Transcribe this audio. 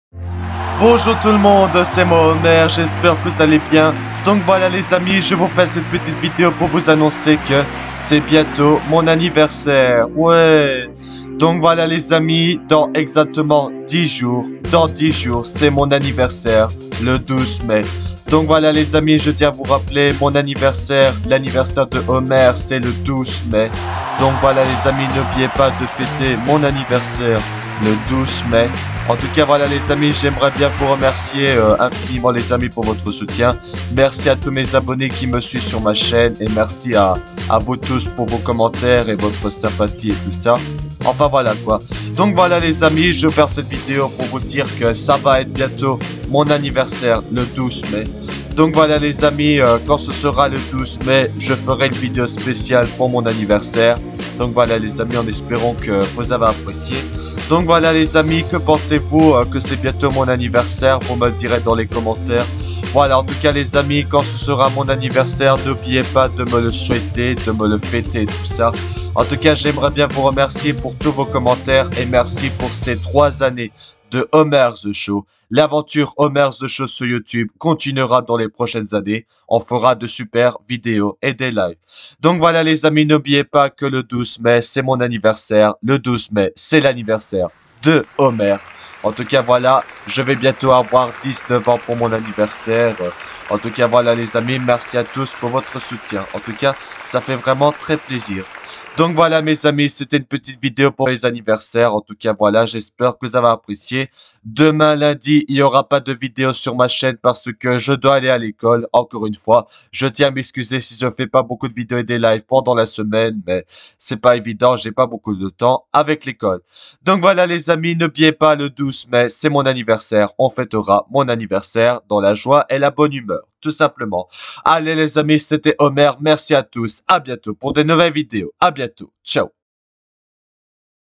Bonjour tout le monde, c'est moi Homer, j'espère que vous allez bien. Donc voilà les amis, je vous fais cette petite vidéo pour vous annoncer que c'est bientôt mon anniversaire. Ouais. Donc voilà les amis, dans exactement 10 jours, dans 10 jours, c'est mon anniversaire, le 12 mai. Donc voilà les amis, je tiens à vous rappeler mon anniversaire, l'anniversaire de Homer, c'est le 12 mai. Donc voilà les amis, n'oubliez pas de fêter mon anniversaire le 12 mai. En tout cas, voilà les amis, j'aimerais bien vous remercier infiniment les amis pour votre soutien. Merci à tous mes abonnés qui me suivent sur ma chaîne et merci à vous tous pour vos commentaires et votre sympathie et tout ça. Enfin voilà quoi. Donc voilà les amis, je vais faire cette vidéo pour vous dire que ça va être bientôt mon anniversaire le 12 mai. Donc voilà les amis, quand ce sera le 12 mai, je ferai une vidéo spéciale pour mon anniversaire. Donc voilà les amis, en espérant que vous avez apprécié. Donc voilà les amis, que pensez-vous que c'est bientôt mon anniversaire? Vous me le direz dans les commentaires. Voilà, en tout cas les amis, quand ce sera mon anniversaire, n'oubliez pas de me le souhaiter, de me le fêter, tout ça. En tout cas, j'aimerais bien vous remercier pour tous vos commentaires et merci pour ces 3 années de Homer The Show. L'aventure Homer The Show sur YouTube continuera dans les prochaines années. On fera de super vidéos et des lives. Donc voilà les amis, n'oubliez pas que le 12 mai, c'est mon anniversaire. Le 12 mai, c'est l'anniversaire de Homer. En tout cas, voilà, je vais bientôt avoir 19 ans pour mon anniversaire. En tout cas, voilà les amis, merci à tous pour votre soutien. En tout cas, ça fait vraiment très plaisir. Donc voilà mes amis, c'était une petite vidéo pour les anniversaires. En tout cas voilà, j'espère que vous avez apprécié. Demain lundi, il n'y aura pas de vidéo sur ma chaîne parce que je dois aller à l'école. Encore une fois, je tiens à m'excuser si je fais pas beaucoup de vidéos et des lives pendant la semaine. Mais c'est pas évident, j'ai pas beaucoup de temps avec l'école. Donc voilà les amis, n'oubliez pas le 12 mai, c'est mon anniversaire. On fêtera mon anniversaire dans la joie et la bonne humeur. Tout simplement. Allez les amis, c'était Homer. Merci à tous. À bientôt pour de nouvelles vidéos. À bientôt. Ciao.